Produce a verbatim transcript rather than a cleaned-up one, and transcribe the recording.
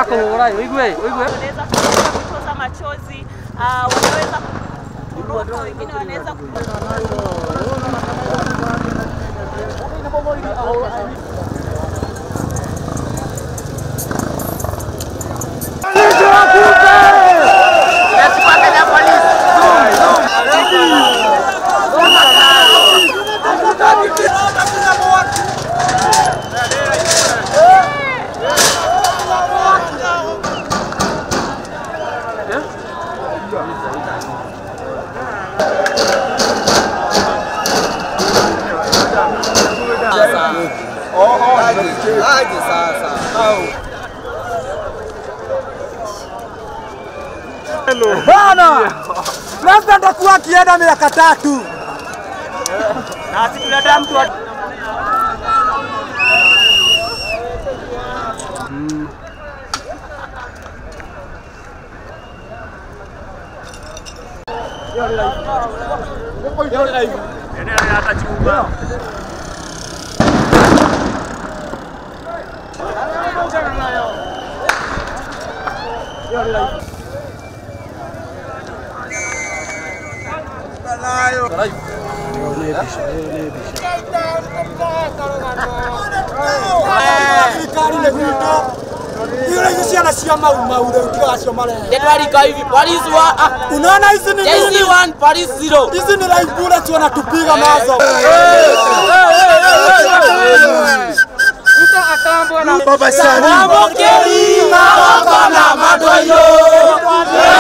kuhura uigwe uigwe wanaweza kutoza machozi, wanaweza kuruka, wengine wanaweza Aje sasa. Hello. Bana. President atakuwa akienda miaka tatu. Na sisi tunadai mtu Yo live. Nene atachiunga. Unaona hizi ni J C one Paris zero. Hizi ni live bullets wanatupiga nazo. Baba sana. Mokeri na wako na madoyo.